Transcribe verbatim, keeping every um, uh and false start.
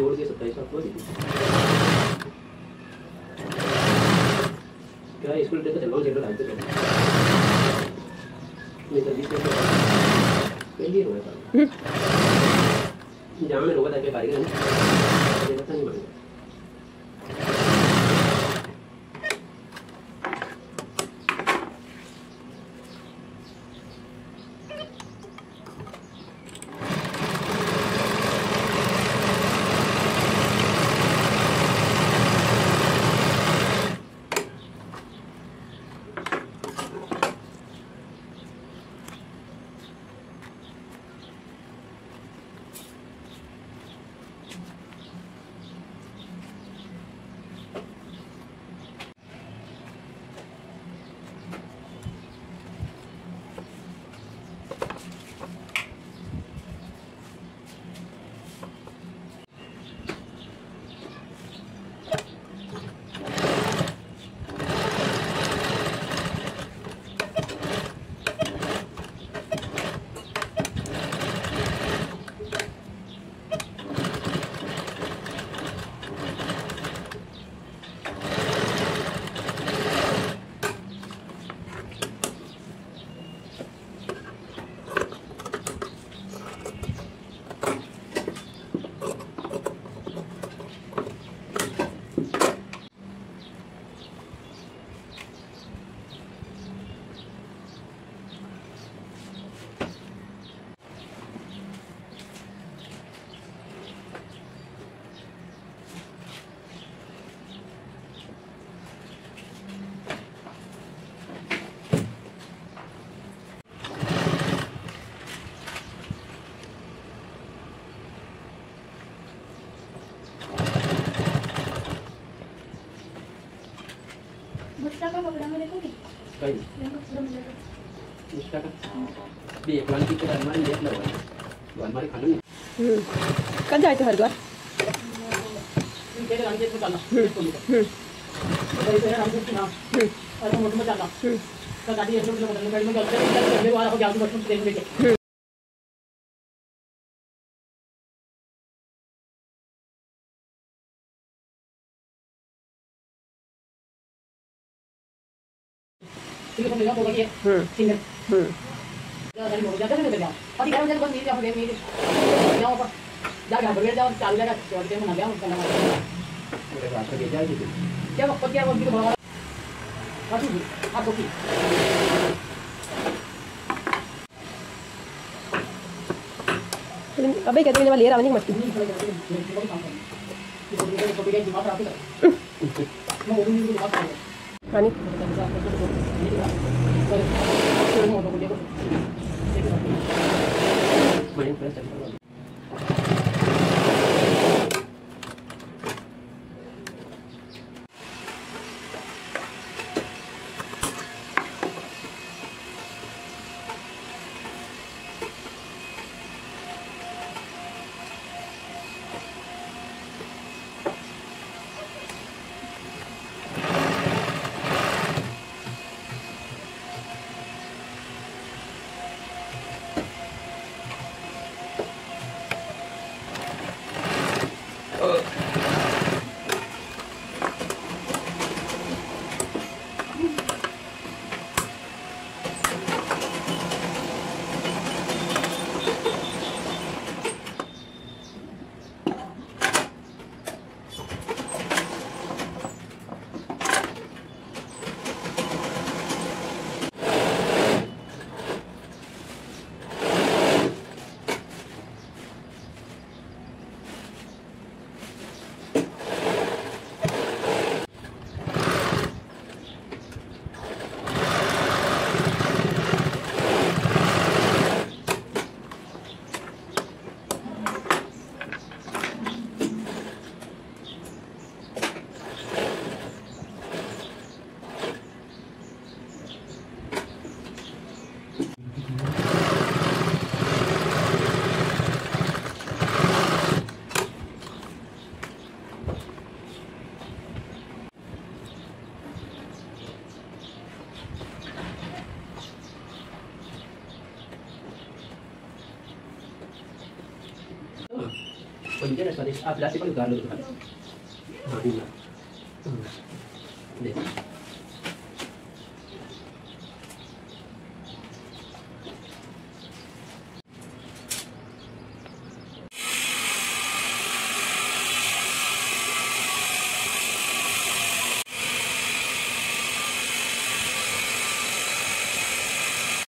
जोड़ के सत्ताईस आपको क्या स्कूल ड्रेस चलवा जेल लाइट पे ये सर्विस पे पहली हो गया जहां में लोग ताकि कारीगर ये पता नहीं मांगा का कपड़ा में देखोगे कहीं इसका का भी एक वाली की अलमारी देख लो वो अलमारी खाली है हम्म कल जाए तो हरिद्वार इनके रंग में डालना हम्म और इसे हम कुछ ना और मोटो में डालना तो गाड़ी ऐसे मतलब बदलने गाड़ी में चलते हैं वाला हो गया तो बस देख लेके ठीक है तो ये हम्म ठीक है हम्म जा गाड़ी हो जाता है ना जाओ अभी घर में जब बंद नहीं जाओ मेरे मेरे जाओ पर जा जा बढ़िया जाओ चालू लगा छोड़ के ना जाओ करना मेरे रास्ते के जाए जी क्या वो क्या वो भी बड़ा हाथू हाथ की अबे कहते हैं जब ले रहा नहीं मत रानी Pwede dyan, pwede. Ah, plastic pa yung gano'n. Ah, yun na. Hmm. Hindi.